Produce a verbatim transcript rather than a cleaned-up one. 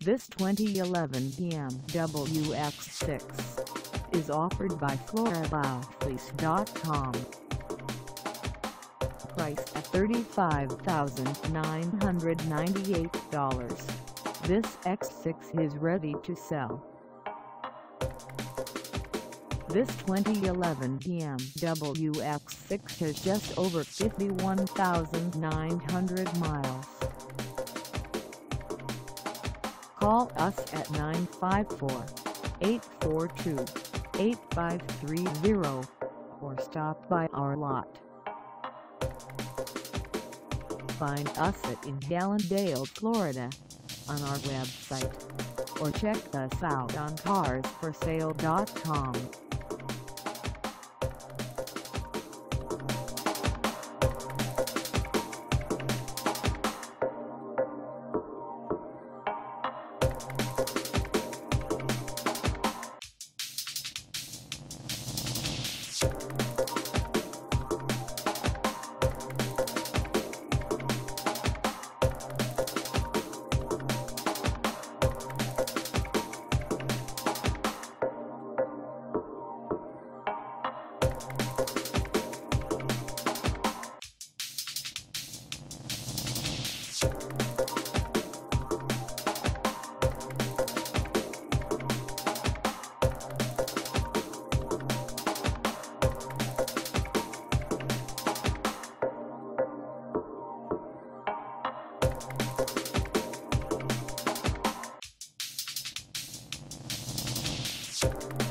This twenty eleven B M W X six is offered by Floridao Fleece dot com. Priced at thirty-five thousand nine hundred ninety-eight dollars, this X six is ready to sell. This twenty eleven B M W X six has just over fifty-one thousand nine hundred miles. Call us at nine five four, eight four two, eight five three zero or stop by our lot. Find us at in Hallandale, Florida on our website, or check us out on cars for sale dot com. You